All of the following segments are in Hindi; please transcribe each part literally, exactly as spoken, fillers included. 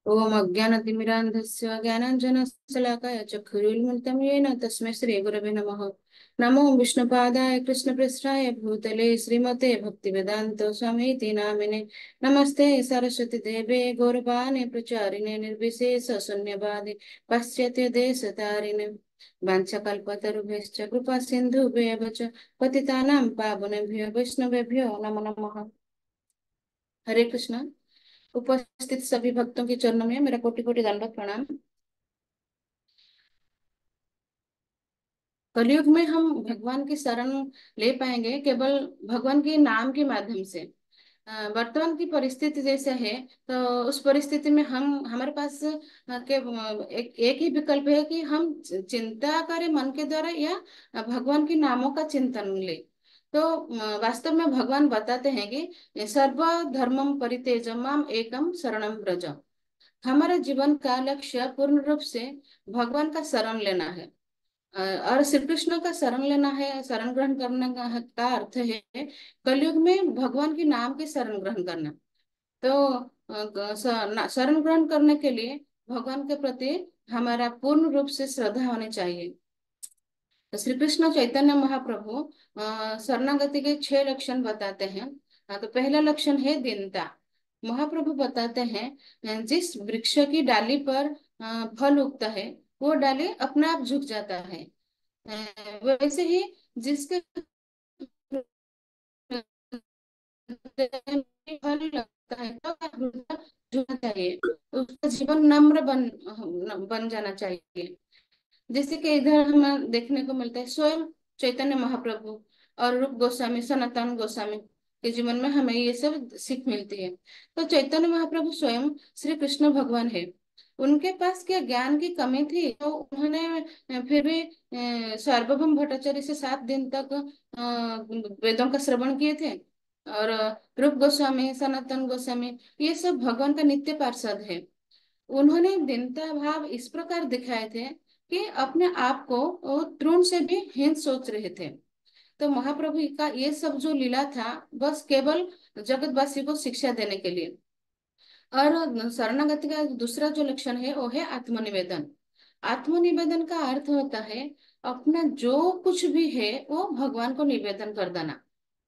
ओम अज्ञानतिमिरान्धस्य ज्ञानाञ्जनशलाकाय चक्षुरुन्मिलितं येन तस्मै श्रीगुरवे नमः। नमो विष्णुपादाय कृष्णपृष्ठाय भूतले श्रीमते भक्तिवेदान्त स्वामीति नामिने। नमस्ते सरस्वती देवे गौरवाणी प्रचारिणे निर्विशेष शून्यवादी पाश्चात्य देशतारिणे। वाञ्छाकल्पतरुभ्यश्च कृपा सिन्धुभ्यः च पतितानां पावनेभ्यो वैष्णवेभ्यो नमो नमः। हरे कृष्णा। उपस्थित सभी भक्तों के चरणों में मेरा कोटि कोटि दंडवत प्रणाम। कलयुग में हम भगवान की शरण ले पाएंगे केवल भगवान के नाम के माध्यम से। अ, वर्तमान की परिस्थिति जैसे है, तो उस परिस्थिति में हम हमारे पास अ, के अ, एक एक ही विकल्प है कि हम चि- चिंता करें मन के द्वारा, या अ, भगवान के नामों का चिंतन ले। तो अ, वास्तव में भगवान बताते हैं कि सर्व धर्मम परित्यज्य माम एकम शरणम व्रज। हमारे जीवन का लक्ष्य पूर्ण रूप से भगवान का शरण लेना है। अ, और श्री कृष्ण का शरण लेना है। शरण ग्रहण करने का, का अर्थ है कलयुग में भगवान के नाम के शरण ग्रहण करना। तो अ, ग- स- ना- शरण ग्रहण करने के लिए भगवान के प्रति हमारा पूर्ण रूप से श्रद्धा होनी चाहिए। तो श्री कृष्ण चैतन्य महाप्रभु अ, शरणागति के छह लक्षण बताते हैं। अ, तो पहला लक्षण है दीनता। महाप्रभु बताते हैं, अ, जिस वृक्ष की डाली पर अ, फल उगता है, वो डाली अपने आप झुक जाता है। अ, वैसे ही जिसके फल लगता है तो हृदय झुकना चाहिए। उसका जीवन नम्र बन बन जाना चाहिए। जैसे कि इधर हमें देखने को मिलता है स्वयं चैतन्य महाप्रभु और रूप गोस्वामी, सनातन गोस्वामी के जीवन में हमें ये सब सीख मिलती है। तो चैतन्य महाप्रभु स्वयं श्री कृष्ण भगवान है। उनके पास क्या ज्ञान की कमी थी, तो उन्होंने अ, फिर भी अ, सार्वभौम भट्टाचार्य से सात दिन तक अ, वेदों का श्रवण किए थे। और अ, रूप गोस्वामी, सनातन गोस्वामी, ये सब भगवान का नित्य पार्षद है। उन्होंने दीनता भाव इस प्रकार दिखाए थे कि अपने आप को वो तृण से भी हीन सोच रहे थे। तो महाप्रभु का ये सब जो लीला था, बस केवल जगतवासी को शिक्षा देने के लिए। और शरणागति का दूसरा जो लक्षण है वो है आत्मनिवेदन। आत्मनिवेदन का अर्थ होता है अपना जो कुछ भी है वो भगवान को निवेदन कर देना।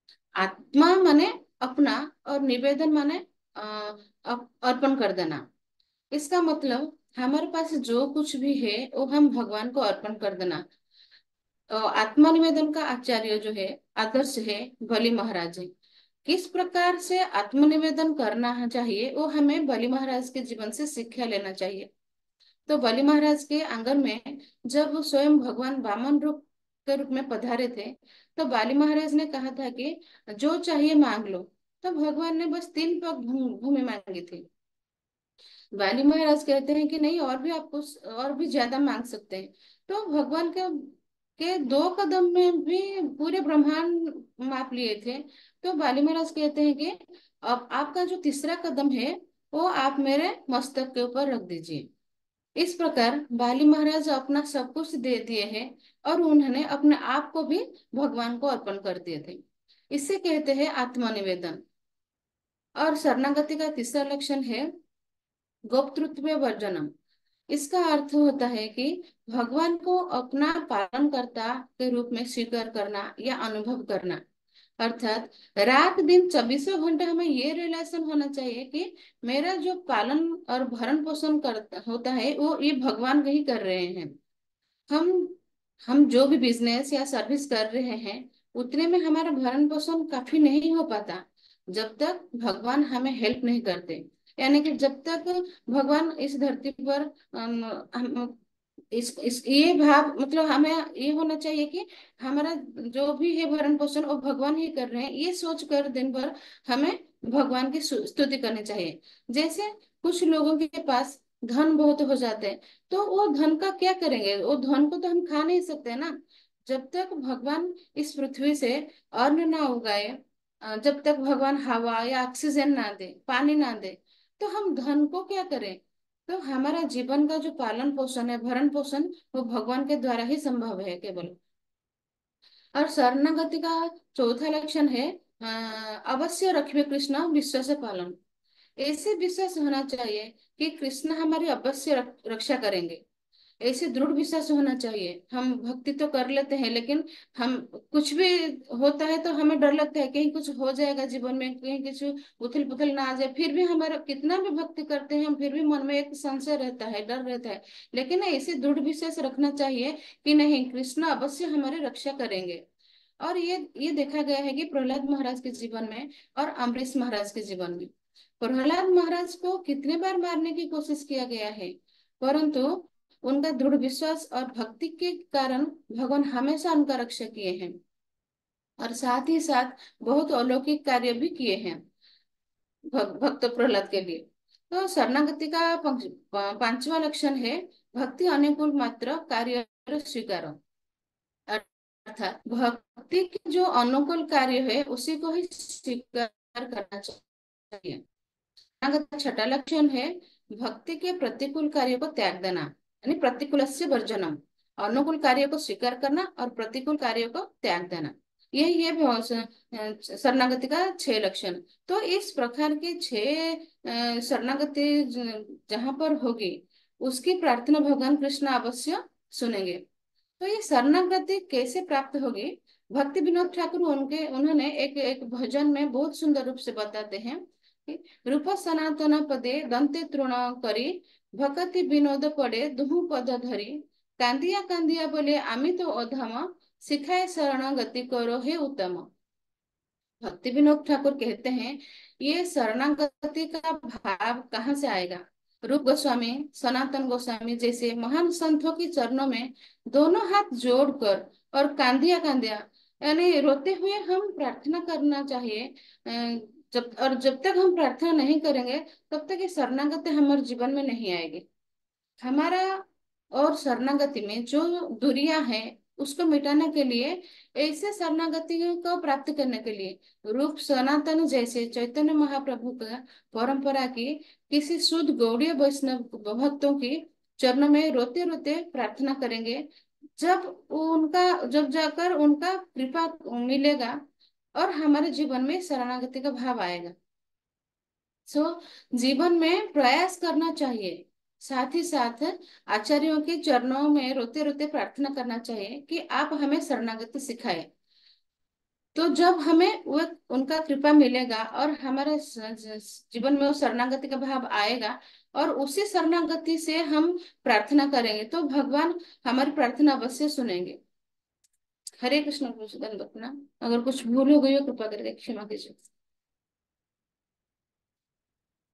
आत्मा माने अपना, और निवेदन माने अ, अप- अर्पण कर देना। इसका मतलब हमारे पास जो कुछ भी है वो हम भगवान को अर्पण कर देना। अ, आत्मनिवेदन का आचार्य जो है, आदर्श है बलि महाराज जी। किस प्रकार से आत्मनिवेदन करना चाहिए वो हमें बलि महाराज के जीवन से शिक्षा लेना चाहिए। तो बलि महाराज के आंगन में जब वो स्वयं भगवान वामन रूप के रूप में पधारे थे, तो बाली महाराज ने कहा था कि जो चाहिए मांग लो। तो भगवान ने बस तीन पग भू- भूमि मांगी थी। वाली महाराज कहते हैं कि नहीं, और भी आपको और भी ज्यादा मांग सकते हैं। तो भगवान के के दो कदम में भी पूरे ब्रह्मांड माप लिए थे। तो बाली महाराज कहते हैं कि अब आपका जो तीसरा कदम है वो आप मेरे मस्तक के ऊपर रख दीजिए। इस प्रकार बाली महाराज अपना सब कुछ दे दिए हैं, और उन्होंने अपने आप को भी भगवान को अर्पण कर दिए थे। इसे कहते हैं आत्मनिवेदन। और शरणागति का तीसरा लक्षण है गोप्तृत्व वर्जनम। इसका अर्थ होता है कि भगवान को अपना पालनकर्ता के रूप में स्वीकार करना या अनुभव करना। अर्थात रात दिन चौबीसों घंटे हमें ये रिलेशन होना चाहिए कि मेरा जो पालन और भरण पोषण करता होता है वो ये भगवान ही कर रहे हैं। हम हम जो भी बिजनेस या सर्विस कर रहे हैं, उतने में हमारा भरण पोषण काफी नहीं हो पाता जब तक भगवान हमें हेल्प नहीं करते। यानी कि जब तक भगवान इस धरती पर अम, हम इस, इस ये भाव मतलब हमें ये होना चाहिए कि हमारा जो भी है भरण पोषण वो भगवान ही कर रहे हैं, ये सोच कर दिन भर हमें भगवान की स्तु- स्तुति करनी चाहिए। जैसे कुछ लोगों के पास धन बहुत हो जाते हैं, तो वो धन का क्या करेंगे? वो धन को तो हम खा नहीं सकते ना। जब तक भगवान इस पृथ्वी से अन्न ना उगाए, अ, जब तक भगवान हवा या ऑक्सीजन ना दे, पानी ना दे, तो हम धन को क्या करें? तो हमारा जीवन का जो पालन पोषण है, भरण पोषण, वो भगवान के द्वारा ही संभव है केवल। और शरणागति का चौथा लक्षण है अ, अवश्य रखिए कृष्ण विश्वास पालन। ऐसे विश्वास होना चाहिए कि कृष्ण हमारी अवश्य रक- रक्षा करेंगे। ऐसे दृढ़ विश्वास होना चाहिए। हम भक्ति तो कर लेते हैं, लेकिन हम कुछ भी होता है तो हमें डर लगता है कहीं कुछ हो जाएगा जीवन में, कहीं कुछ उथल पुथल ना आ जाए। फिर भी हमारा कितना भी भक्ति करते हैं हम, फिर भी मन में एक संशय रहता है, डर रहता है। लेकिन ऐसे दृढ़ विश्वास रखना चाहिए कि नहीं, कृष्ण अवश्य हमारी रक्षा करेंगे। और ये ये देखा गया है कि प्रहलाद महाराज के जीवन में और अम्बरीश महाराज के जीवन में, प्रहलाद महाराज को कितने बार मारने की कोशिश किया गया है, परंतु उनका दृढ़ विश्वास और भक्ति के कारण भगवान हमेशा उनका रक्षा किए हैं। और साथ ही साथ बहुत अलौकिक कार्य भी किए हैं भक, भक्त प्रहलाद के लिए। तो शरणागति का पंच- पा- पांचवा लक्षण है भक्ति अनुकूल मात्र कार्य स्वीकार। अर्थात भक्ति के जो अनुकूल कार्य है उसी को ही स्वीकार करना चाहिए। शरणागति का छठा लक्षण है भक्ति के प्रतिकूल कार्य को त्याग देना, यानी प्रतिकूल से वर्जनम। अनुकूल कार्य को स्वीकार करना और प्रतिकूल कार्य को त्याग देना, ये ये भाव- स- शरणागति का छह लक्षण। तो इस प्रकार के छह अ, शरणागति ज- जहाँ पर होगी, उसकी प्रार्थना भगवान कृष्ण अवश्य सुनेंगे। तो ये शरणागति कैसे प्राप्त होगी, भक्ति विनोद ठाकुर उनके उन्होंने एक एक भजन में बहुत सुंदर रूप से बताते हैं कि रूप सनातन पदे दंते तृण करी भक्ति विनोद पड़े दुहु पद धरी कांदिया कांदिया बोले आमी तो अधम सिखाए शरण गति करो हे उत्तम। भक्ति विनोद ठाकुर कहते हैं ये शरणागति का भाव कहाँ से आएगा। रूप गोस्वामी, सनातन गोस्वामी जैसे महान संतों के चरणों में दोनों हाथ जोड़कर और कांदिया कांदिया, यानी रोते हुए हम प्रार्थना करना चाहिए। अ, जब और जब तक हम प्रार्थना नहीं करेंगे तब तक ये शरणागति हमारे जीवन में नहीं आएगी। हमारा और शरणागति में जो दूरियां हैं उसको मिटाने के लिए, ऐसे शरणागति को प्राप्त करने के लिए रूप सनातन जैसे चैतन्य महाप्रभु का परंपरा की किसी शुद्ध गौड़ीय वैष्णव भक्तों की चरणों में रोते रोते प्रार्थना करेंगे, जब उनका जब जाकर उनका कृपा मिलेगा और हमारे जीवन में शरणागति का भाव आएगा। सो जीवन में प्रयास करना चाहिए। साथ ही साथ आचार्यों के चरणों में रोते रोते प्रार्थना करना चाहिए कि आप हमें शरणागति सिखाए। तो जब हमें वो उनका कृपा मिलेगा और हमारे स- ज- जीवन में वो शरणागति का भाव आएगा, और उसी शरणागति से हम प्रार्थना करेंगे तो भगवान हमारी प्रार्थना अवश्य सुनेंगे। हरे कृष्ण कृष्ण, अगर कुछ भूल हो गई हो कृपा करके क्षमा कीजिए।